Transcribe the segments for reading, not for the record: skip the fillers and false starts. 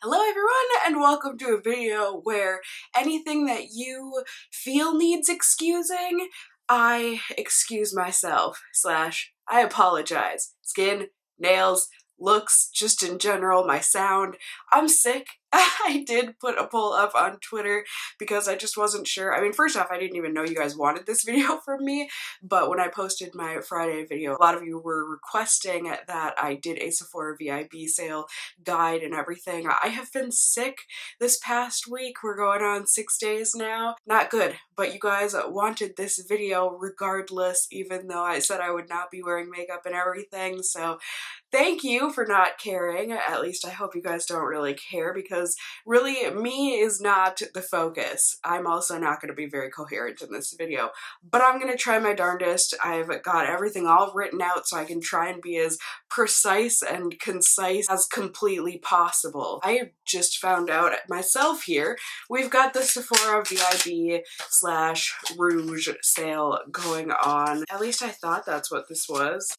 Hello everyone and welcome to a video where anything that you feel needs excusing, I excuse myself / I apologize. Skin, nails, looks, just in general, my sound. I'm sick. I did put a poll up on Twitter because I just wasn't sure. I mean, first off, I didn't even know you guys wanted this video from me, but when I posted my Friday video, a lot of you were requesting that I did a Sephora VIB sale guide and everything. I have been sick this past week. We're going on 6 days now. Not good, but you guys wanted this video regardless, even though I said I would not be wearing makeup and everything, so thank you for not caring. At least I hope you guys don't really care, because really me is not the focus. I'm also not going to be very coherent in this video, but I'm going to try my darndest. I've got everything all written out so I can try and be as precise and concise as completely possible. I just found out myself here, we've got the Sephora VIB / Rouge sale going on. At least I thought that's what this was.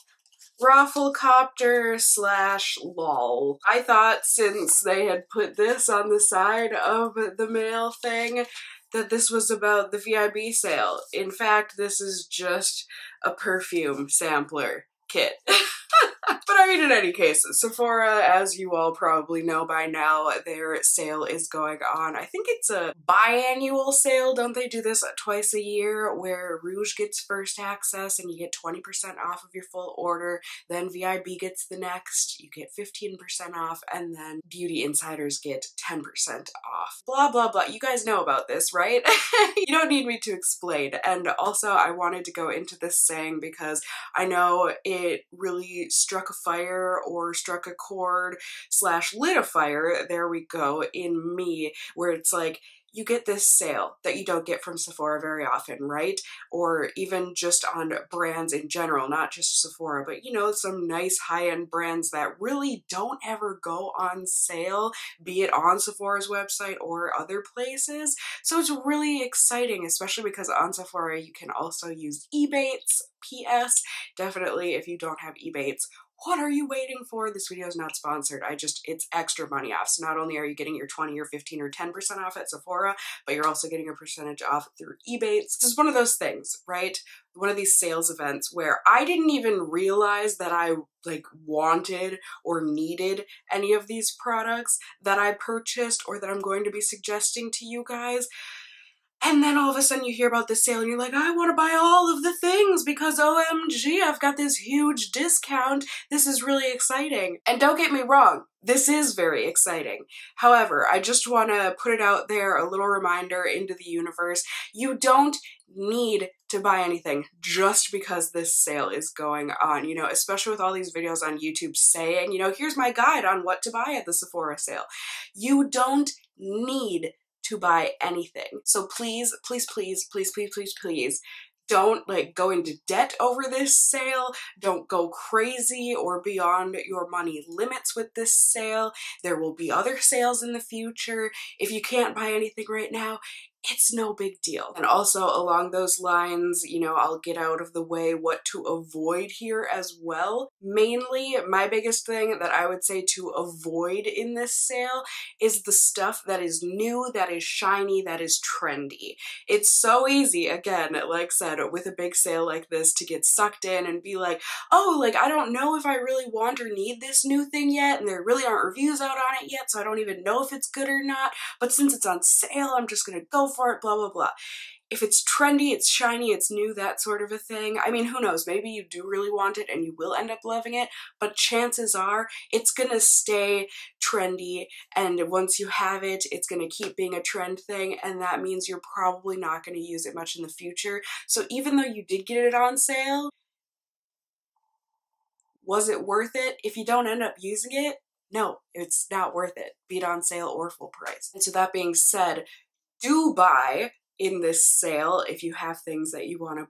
Rafflecopter / lol. I thought since they had put this on the side of the mail thing that this was about the VIB sale. In fact, this is just a perfume sampler kit. But I mean, in any case, Sephora, as you all probably know by now, their sale is going on. I think it's a biannual sale. Don't they do this twice a year where Rouge gets first access and you get 20% off of your full order, then VIB gets the next, you get 15% off, and then Beauty Insiders get 10% off. Blah, blah, blah. You guys know about this, right? You don't need me to explain. And also, I wanted to go into this saying because I know it really struck a fire or struck a chord / lit a fire, there we go, in me, where it's like, you get this sale that you don't get from Sephora very often, right? Or even just on brands in general, not just Sephora, but you know, some nice high-end brands that really don't ever go on sale, be it on Sephora's website or other places. So it's really exciting, especially because on Sephora you can also use Ebates. PS, definitely if you don't have Ebates, what are you waiting for? This video is not sponsored. It's extra money off. So not only are you getting your 20 or 15 or 10% off at Sephora, but you're also getting a percentage off through Ebates. This is one of those things, right? One of these sales events where I didn't even realize that I wanted or needed any of these products that I purchased or that I'm going to be suggesting to you guys. And then all of a sudden you hear about this sale and you're like, I want to buy all of the things because OMG, I've got this huge discount. This is really exciting. And don't get me wrong, this is very exciting. However, I just want to put it out there, a little reminder into the universe. You don't need to buy anything just because this sale is going on, you know, especially with all these videos on YouTube saying, you know, here's my guide on what to buy at the Sephora sale. You don't need to buy anything. So please, please, please, please, please, please, please don't go into debt over this sale. Don't go crazy or beyond your money limits with this sale. There will be other sales in the future. If you can't buy anything right now, it's no big deal. And also along those lines, you know, I'll get out of the way what to avoid here as well. Mainly, my biggest thing that I would say to avoid in this sale is the stuff that is new, that is shiny, that is trendy. It's so easy, again, like I said, with a big sale like this to get sucked in and be like, oh, I don't know if I really want or need this new thing yet, and there really aren't reviews out on it yet, so I don't even know if it's good or not, but since it's on sale, I'm just gonna go for it, blah, blah, blah. If it's trendy, it's shiny, it's new, that sort of a thing, I mean, who knows, maybe you do really want it and you will end up loving it, but chances are it's gonna stay trendy, and once you have it, it's gonna keep being a trend thing, and that means you're probably not gonna use it much in the future. So even though you did get it on sale, was it worth it? If you don't end up using it, no, it's not worth it, be it on sale or full price. And so that being said, do buy in this sale, if you have things that you want to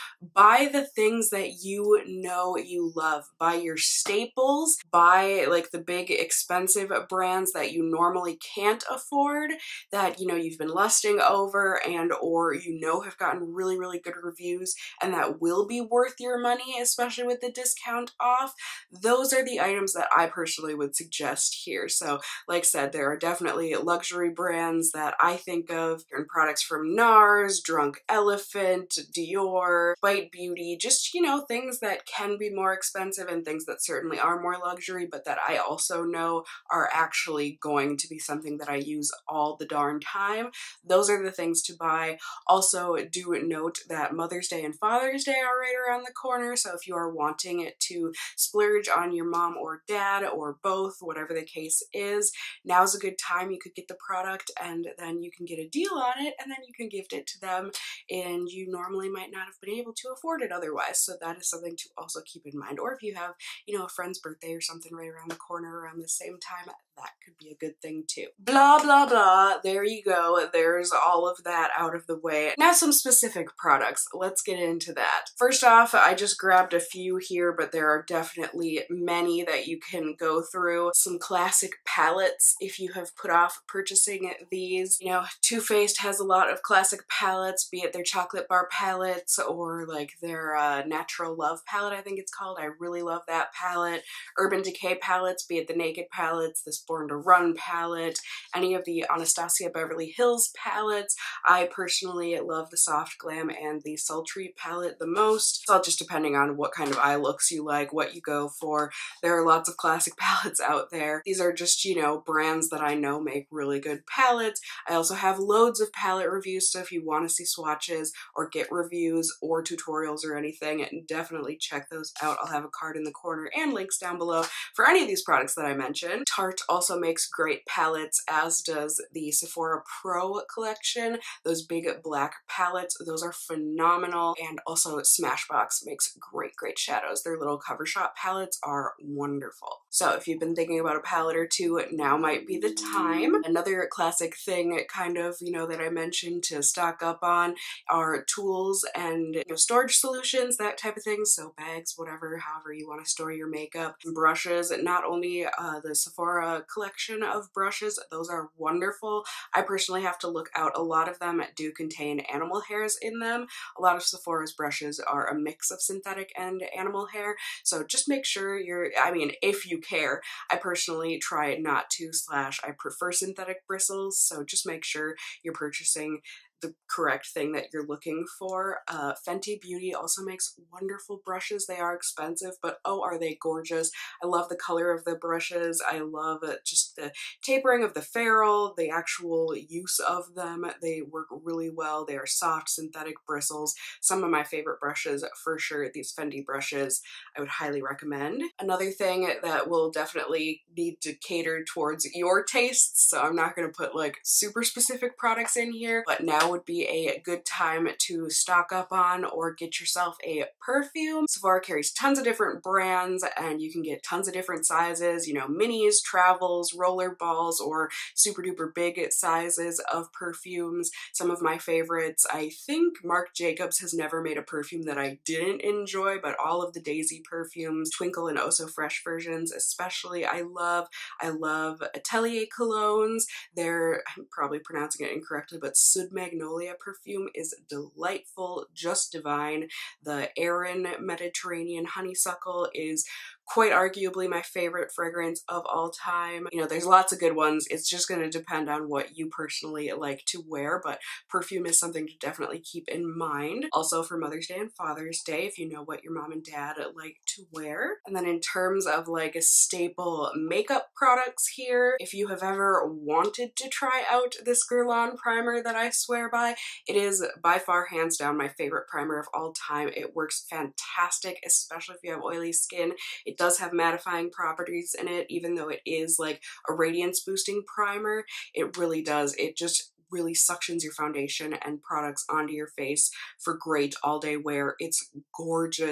buy the things that you know you love. Buy your staples, buy like the big expensive brands that you normally can't afford, that you know you've been lusting over and or you know have gotten really, really good reviews and that will be worth your money, especially with the discount off. Those are the items that I personally would suggest here. So like I said, there are definitely luxury brands that I think of, and products from NARS, Drunk Elephant, Dior, Bite Beauty, just, you know, things that can be more expensive and things that certainly are more luxury, but that I also know are actually going to be something that I use all the darn time. Those are the things to buy. Also, do note that Mother's Day and Father's Day are right around the corner, so if you are wanting it to splurge on your mom or dad or both, whatever the case is, now's a good time. You could get the product and then you can get a deal on it and then you can gift it to them, and you normally might not have been able to afford it otherwise. So that is something to also keep in mind. Or if you have, you know, a friend's birthday or something right around the corner around the same time, that could be a good thing too. Blah, blah, blah. There you go. There's all of that out of the way. Now some specific products. Let's get into that. First off, I just grabbed a few here, but there are definitely many that you can go through. Some classic palettes if you have put off purchasing these. You know, Too Faced has a lot of classic palettes, be it their chocolate bar palettes or like their Natural Love palette, I think it's called. I really love that palette. Urban Decay palettes, be it the Naked palettes, this Born to Run palette, any of the Anastasia Beverly Hills palettes. I personally love the Soft Glam and the Sultry palette the most. It's all just depending on what kind of eye looks you like, what you go for. There are lots of classic palettes out there. These are just, you know, brands that I know make really good palettes. I also have loads of palette reviews, so if you want to see swatches or get reviews or tutorials or anything, definitely check those out. I'll have a card in the corner and links down below for any of these products that I mentioned. Tarte also makes great palettes, as does the Sephora Pro collection. Those big black palettes, those are phenomenal. And also Smashbox makes great shadows. Their little cover shop palettes are wonderful. So if you've been thinking about a palette or two, now might be the time. Another classic thing kind of, you know, that I mentioned to stock up on are tools and, you know, storage solutions, that type of thing. So bags, whatever, however you want to store your makeup. Brushes, not only the Sephora collection of brushes, those are wonderful. I personally have to look out. A lot of them do contain animal hairs in them. A lot of Sephora's brushes are a mix of synthetic and animal hair, so just make sure I mean, if you care. I personally try not to, I prefer synthetic bristles, so just make sure you're purchasing the correct thing that you're looking for. Fenty Beauty also makes wonderful brushes. They are expensive, but oh, are they gorgeous. I love the color of the brushes. I love just the tapering of the ferrule, the actual use of them. They work really well. They are soft, synthetic bristles. Some of my favorite brushes for sure, these Fenty brushes, I would highly recommend. Another thing that will definitely need to cater towards your tastes, so I'm not going to put like super specific products in here, but now would be a good time to stock up on or get yourself a perfume. Sephora carries tons of different brands and you can get tons of different sizes, you know, minis, travels, roller balls, or super duper big sizes of perfumes. Some of my favorites, I think Marc Jacobs has never made a perfume that I didn't enjoy, but all of the Daisy perfumes, Twinkle and Oh So Fresh versions especially, I love. I love Atelier colognes. I'm probably pronouncing it incorrectly, but Sud Magnolia perfume is delightful, just divine. The Aran Mediterranean Honeysuckle is quite arguably my favorite fragrance of all time. You know, there's lots of good ones. It's just going to depend on what you personally like to wear, but perfume is something to definitely keep in mind. Also for Mother's Day and Father's Day, if you know what your mom and dad like to wear. And then in terms of like a staple makeup products here, if you have ever wanted to try out this Guerlain primer that I swear by, it is by far hands down my favorite primer of all time. It works fantastic, especially if you have oily skin. It does have mattifying properties in it, even though it is like a radiance boosting primer. It really does. It just really suctions your foundation and products onto your face for great all day wear. It's gorgeous. The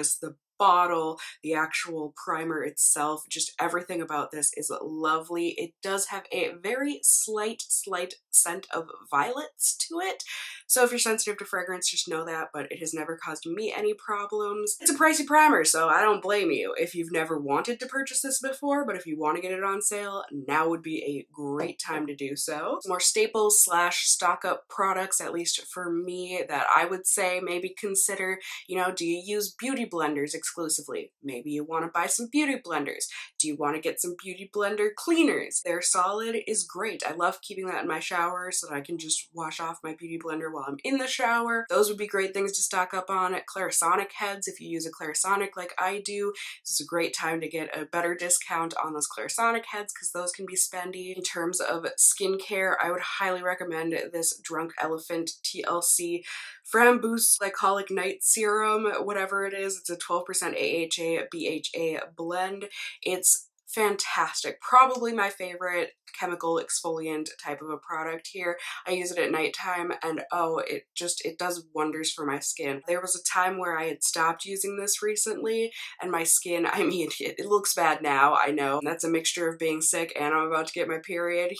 bottle, the actual primer itself, just everything about this is lovely. It does have a very slight scent of violets to it. So if you're sensitive to fragrance, just know that, but it has never caused me any problems. It's a pricey primer, so I don't blame you if you've never wanted to purchase this before, but if you want to get it on sale, now would be a great time to do so. More staples slash stock up products, at least for me, that I would say maybe consider. You know, do you use beauty blenders exclusively? Maybe you want to buy some beauty blenders. Do you want to get some beauty blender cleaners? Their Solid is great. I love keeping that in my shower so that I can just wash off my beauty blender while I'm in the shower. Those would be great things to stock up on. Clarisonic heads, if you use a Clarisonic like I do, this is a great time to get a better discount on those Clarisonic heads because those can be spendy. In terms of skincare, I would highly recommend this Drunk Elephant TLC Framboos Glycolic Night Serum, whatever it is. It's a 12% AHA BHA blend. It's fantastic. Probably my favorite chemical exfoliant type of a product here. I use it at nighttime and oh, it does wonders for my skin. There was a time where I had stopped using this recently and my skin, I mean, it looks bad now, I know. That's a mixture of being sick and I'm about to get my period.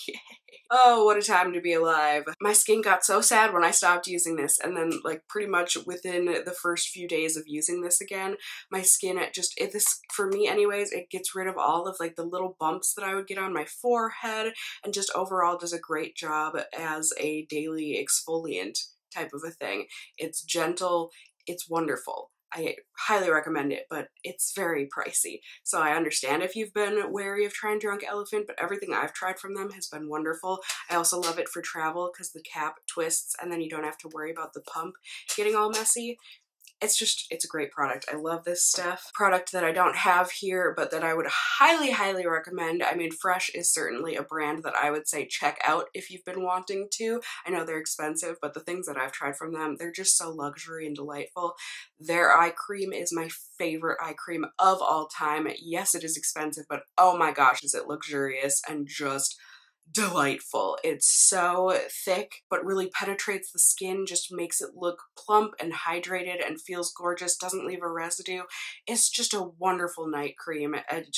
Oh, what a time to be alive. My skin got so sad when I stopped using this, and then like pretty much within the first few days of using this again, my skin, this, for me anyways, it gets rid of all of like the little bumps that I would get on my forehead and just overall does a great job as a daily exfoliant type of a thing. It's gentle, it's wonderful. I highly recommend it, but it's very pricey. So I understand if you've been wary of trying Drunk Elephant, but everything I've tried from them has been wonderful. I also love it for travel because the cap twists and then you don't have to worry about the pump getting all messy. It's a great product. I love this stuff. Product that I don't have here, but that I would highly recommend. I mean, Fresh is certainly a brand that I would say check out if you've been wanting to. I know they're expensive, but the things that I've tried from them, they're just so luxury and delightful. Their eye cream is my favorite eye cream of all time. Yes, it is expensive, but oh my gosh, is it luxurious and just delightful. It's so thick, but really penetrates the skin, just makes it look plump and hydrated and feels gorgeous, doesn't leave a residue. It's just a wonderful night cream.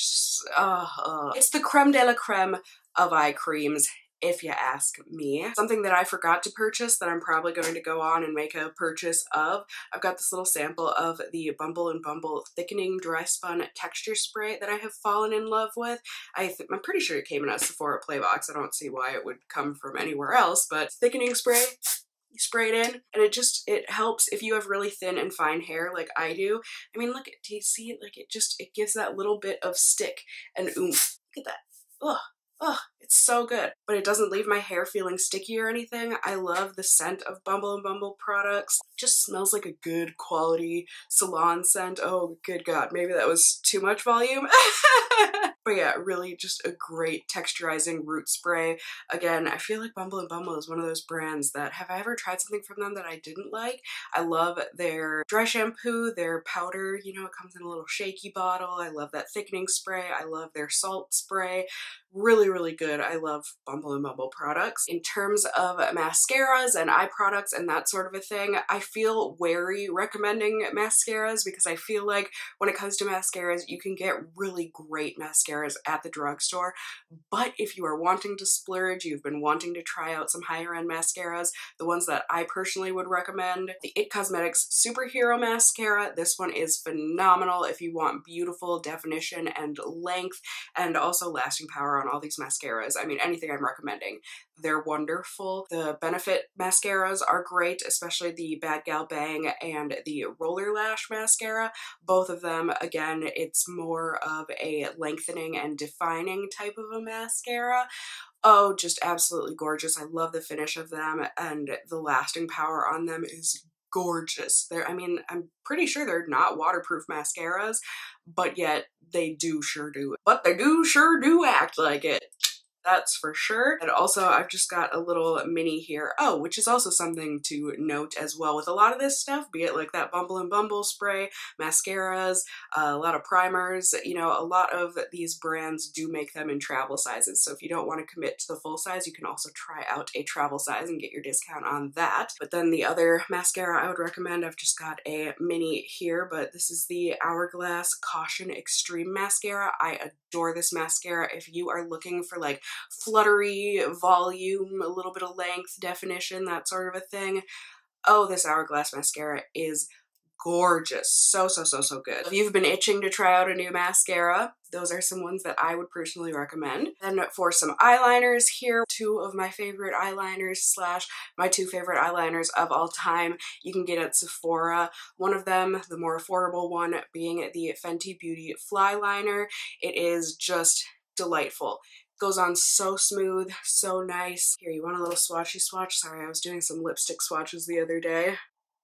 It's the creme de la creme of eye creams, if you ask me. Something that I forgot to purchase that I'm probably going to go on and make a purchase of. I've got this little sample of the Bumble and Bumble Thickening Dry Spun Texture Spray that I have fallen in love with. I'm pretty sure it came in a Sephora Playbox. I don't see why it would come from anywhere else, but thickening spray. You spray it in and it helps if you have really thin and fine hair like I do. I mean, look, do you see it? Like it gives that little bit of stick and oomph. Look at that. Ugh. Oh, it's so good, but it doesn't leave my hair feeling sticky or anything. I love the scent of Bumble and Bumble products. It just smells like a good quality salon scent. Oh, good God, maybe that was too much volume. But yeah, really just a great texturizing root spray. Again, I feel like Bumble and Bumble is one of those brands that, have I ever tried something from them that I didn't like? I love their dry shampoo, their powder, you know, it comes in a little shaky bottle. I love that thickening spray. I love their salt spray. Really good. I love Bumble and Bumble products. In terms of mascaras and eye products and that sort of a thing, I feel wary recommending mascaras because I feel like when it comes to mascaras, you can get really great mascaras at the drugstore. But if you are wanting to splurge, you've been wanting to try out some higher end mascaras, the ones that I personally would recommend, the IT Cosmetics Superhero Mascara. This one is phenomenal if you want beautiful definition and length and also lasting power on all these mascaras. I mean, anything I'm recommending, they're wonderful. The Benefit mascaras are great, especially the Bad Gal Bang and the Roller Lash mascara. Both of them, again, it's more of a lengthening and defining type of a mascara. Oh, just absolutely gorgeous. I love the finish of them and the lasting power on them is gorgeous. I'm pretty sure they're not waterproof mascaras, but yet they do sure do. But they do sure do act like it. that's for sure. And also I've just got a little mini here. Oh, which is also something to note as well with a lot of this stuff, be it like that Bumble and Bumble spray, mascaras, a lot of primers, you know, a lot of these brands do make them in travel sizes. So if you don't want to commit to the full size, you can also try out a travel size and get your discount on that. But then the other mascara I would recommend, I've just got a mini here, but this is the Hourglass Caution Extreme Mascara. I adore this mascara. If you are looking for like fluttery volume, a little bit of length, definition, that sort of a thing, oh, this Hourglass mascara is gorgeous. So good. If you've been itching to try out a new mascara, those are some ones that I would personally recommend. Then for some eyeliners here, two of my favorite eyeliners slash my two favorite eyeliners of all time you can get at Sephora. One of them, the more affordable one, being the Fenty Beauty Fly Liner. It is just delightful. Goes on so smooth, so nice. Here, you want a little swatchy swatch? Sorry, I was doing some lipstick swatches the other day.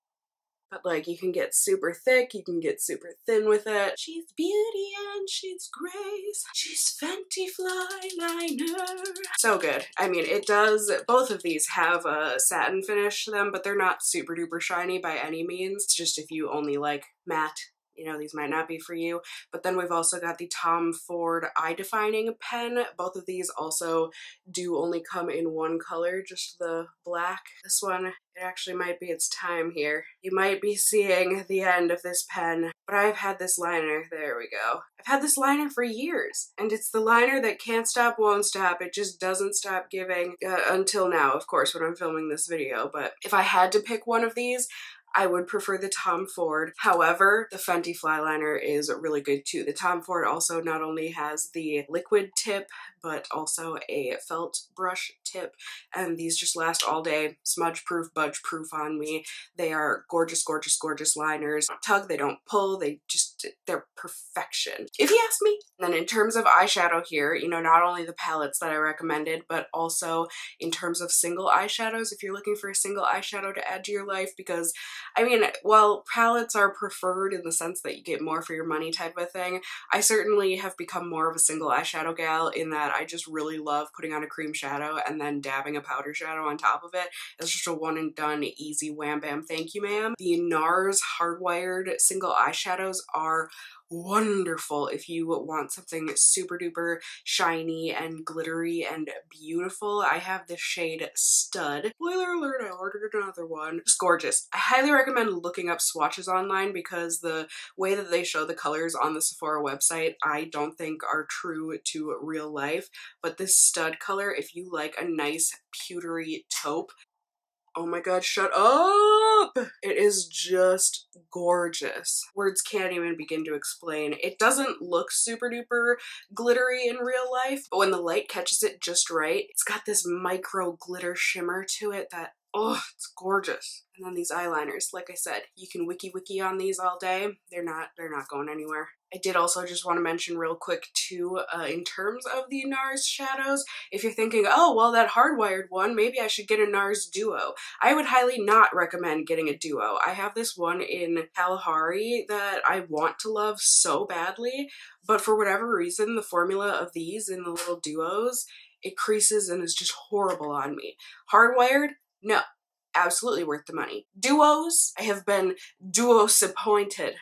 But like, you can get super thick, you can get super thin with it. She's beauty and she's grace. She's Fenty Fly Liner. So good. I mean, it does, both of these have a satin finish to them, but they're not super duper shiny by any means. It's just if you only like matte, you know, these might not be for you. But then we've also got the Tom Ford Eye Defining Pen. Both of these also do only come in one color, just the black. This one, it actually might be its time here. You might be seeing the end of this pen, but I've had this liner, there we go. I've had this liner for years, and it's the liner that can't stop, won't stop. It just doesn't stop giving until now, of course, when I'm filming this video. But if I had to pick one of these, I would prefer the Tom Ford. However, the Fenty Fly Liner is really good too. The Tom Ford also not only has the liquid tip, but also a felt brush tip, and these just last all day. Smudge proof, budge proof on me. They are gorgeous, gorgeous, gorgeous liners. They don't tug, they don't pull, they're perfection, if you ask me. And then in terms of eyeshadow here, you know, not only the palettes that I recommended, but also in terms of single eyeshadows, if you're looking for a single eyeshadow to add to your life, because I mean, while palettes are preferred in the sense that you get more for your money type of thing, I certainly have become more of a single eyeshadow gal in that I just really love putting on a cream shadow and then dabbing a powder shadow on top of it. It's just a one and done, easy wham bam thank you ma'am. The NARS Hardwired single eyeshadows are wonderful if you want something super duper shiny and glittery and beautiful. I have the shade Stud. Spoiler alert, I ordered another one. It's gorgeous. I highly recommend looking up swatches online because the way that they show the colors on the Sephora website I don't think are true to real life, but this Stud color, if you like a nice pewtery taupe, oh my god, shut up! It is just gorgeous. Words can't even begin to explain. It doesn't look super duper glittery in real life, but when the light catches it just right, it's got this micro glitter shimmer to it that, oh, it's gorgeous. And then these eyeliners, like I said, you can wiki on these all day. They're not going anywhere. I did also just want to mention real quick too, in terms of the NARS shadows, if you're thinking, oh, well, that hardwired one, maybe I should get a NARS Duo. I would highly not recommend getting a Duo. I have this one in Kalahari that I want to love so badly, but for whatever reason, the formula of these in the little Duos, it creases and is just horrible on me. Hardwired? No. Absolutely worth the money. Duos? I have been duo-disappointed.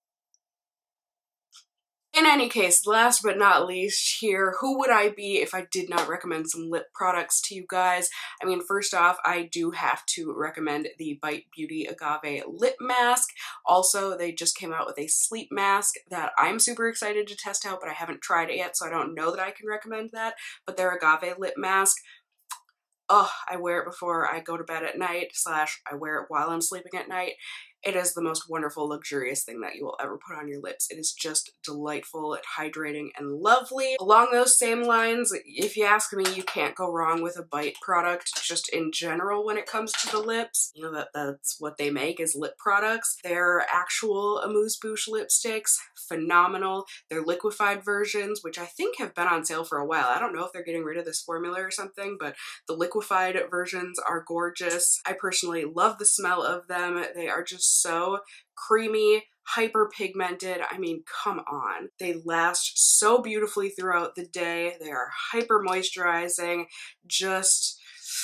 In any case, last but not least here, who would I be if I did not recommend some lip products to you guys? I mean, first off, I do have to recommend the Bite Beauty Agave Lip Mask. Also, they just came out with a sleep mask that I'm super excited to test out, but I haven't tried it yet, so I don't know that I can recommend that. But their agave lip mask, oh, I wear it before I go to bed at night, slash I wear it while I'm sleeping at night. It is the most wonderful, luxurious thing that you will ever put on your lips. It is just delightful, hydrating, and lovely. Along those same lines, if you ask me, you can't go wrong with a Bite product, just in general when it comes to the lips. You know, that's what they make, is lip products. Their actual amuse-bouche lipsticks, phenomenal. Their liquefied versions, which I think have been on sale for a while. I don't know if they're getting rid of this formula or something, but the liquefied versions are gorgeous. I personally love the smell of them. They are just so creamy, hyper pigmented. I mean, come on. They last so beautifully throughout the day. They are hyper moisturizing. Just,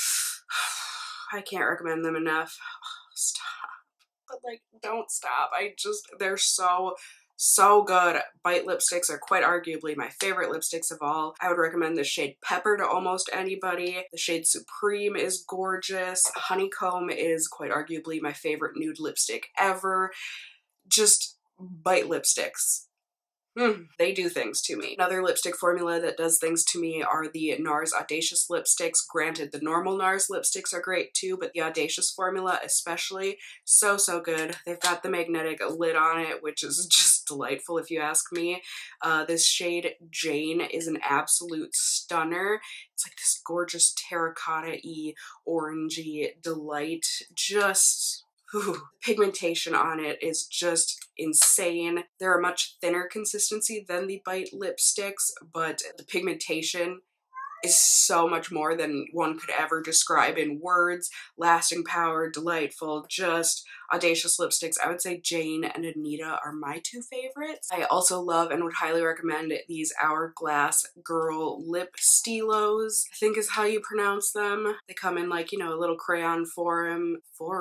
I can't recommend them enough. Stop. But like, don't stop. They're so good. Bite lipsticks are quite arguably my favorite lipsticks of all. I would recommend the shade Pepper to almost anybody. The shade Supreme is gorgeous. Honeycomb is quite arguably my favorite nude lipstick ever. Just Bite lipsticks. They do things to me. Another lipstick formula that does things to me are the NARS Audacious lipsticks. Granted, the normal NARS lipsticks are great too, but the Audacious formula especially, so good. They've got the magnetic lid on it, which is just delightful if you ask me. This shade Jane is an absolute stunner. It's like this gorgeous terracotta-y, orangey delight. Just... pigmentation on it is just insane. They're a much thinner consistency than the Bite lipsticks, but the pigmentation is so much more than one could ever describe in words. Lasting power, delightful, just audacious lipsticks. I would say Jane and Anita are my two favorites. I also love and would highly recommend these Hourglass Girl Lip Stilos, I think is how you pronounce them. They come in like, you know, a little crayon form.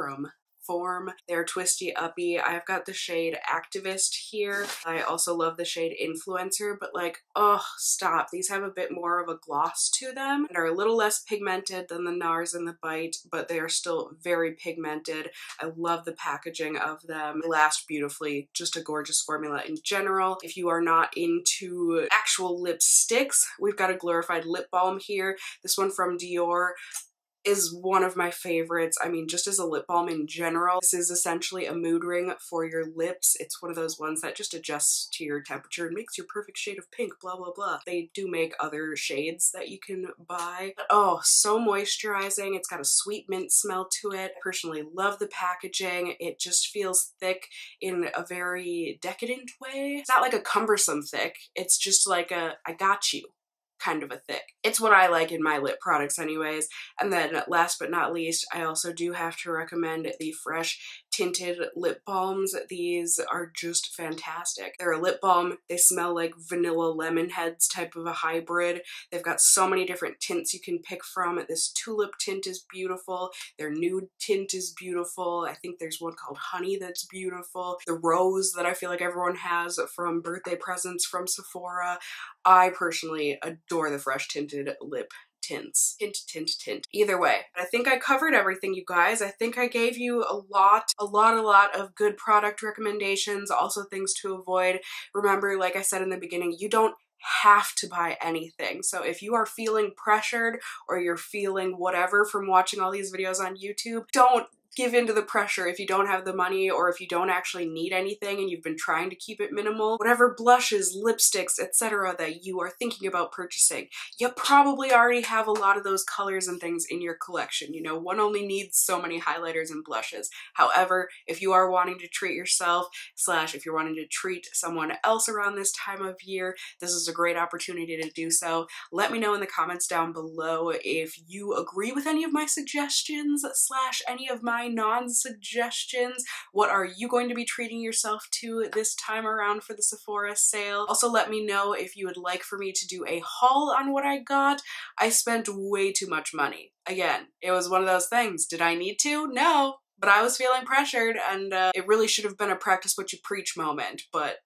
They're twisty uppy. I've got the shade Activist here. I also love the shade Influencer, but like, oh, stop. These have a bit more of a gloss to them and are a little less pigmented than the NARS and the Bite, but they are still very pigmented. I love the packaging of them. They last beautifully. Just a gorgeous formula in general. If you are not into actual lipsticks, we've got a glorified lip balm here. This one from Dior is one of my favorites. I mean, just as a lip balm in general, this is essentially a mood ring for your lips. It's one of those ones that just adjusts to your temperature and makes your perfect shade of pink, blah, blah, blah. They do make other shades that you can buy. But oh, so moisturizing. It's got a sweet mint smell to it. I personally love the packaging. It just feels thick in a very decadent way. It's not like a cumbersome thick. It's just like a, I got you kind of a thick. It's what I like in my lip products anyways. And then last but not least, I also do have to recommend the Fresh tinted lip balms. These are just fantastic. They're a lip balm. They smell like vanilla lemon heads type of a hybrid. They've got so many different tints you can pick from. This tulip tint is beautiful. Their nude tint is beautiful. I think there's one called Honey that's beautiful. The rose that I feel like everyone has from birthday presents from Sephora. I personally adore the Fresh tinted lip tints. Tint. Either way, I think I covered everything, you guys. I think I gave you a lot of good product recommendations, also things to avoid. Remember, like I said in the beginning, you don't have to buy anything. So if you are feeling pressured or you're feeling whatever from watching all these videos on YouTube, don't give in to the pressure if you don't have the money or if you don't actually need anything and you've been trying to keep it minimal. Whatever blushes, lipsticks, etc. that you are thinking about purchasing, you probably already have a lot of those colors and things in your collection. You know, one only needs so many highlighters and blushes. However, if you are wanting to treat yourself, / if you're wanting to treat someone else around this time of year, this is a great opportunity to do so. Let me know in the comments down below if you agree with any of my suggestions / any of my non-suggestions. What are you going to be treating yourself to this time around for the Sephora sale? Also, let me know if you would like for me to do a haul on what I got. I spent way too much money. Again, it was one of those things. Did I need to? No. But I was feeling pressured, and it really should have been a practice what you preach moment, but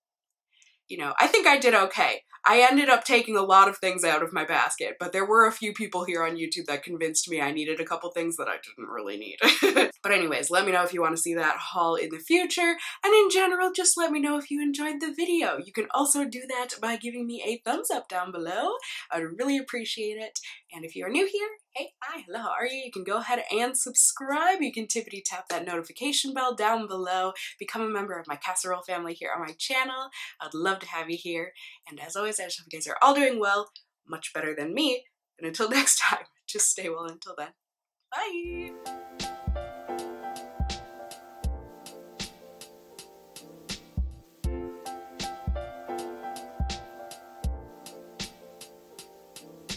you know, I think I did okay. I ended up taking a lot of things out of my basket, but there were a few people here on YouTube that convinced me I needed a couple things that I didn't really need. But anyways, let me know if you want to see that haul in the future, and in general, just let me know if you enjoyed the video. You can also do that by giving me a thumbs up down below. I'd really appreciate it. And if you're new here, hey, hi, hello, how are you? You can go ahead and subscribe. You can tippity tap that notification bell down below. Become a member of my casserole family here on my channel. I'd love to have you here. And as always, I just hope you guys are all doing well, much better than me. And until next time, just stay well until then. Bye!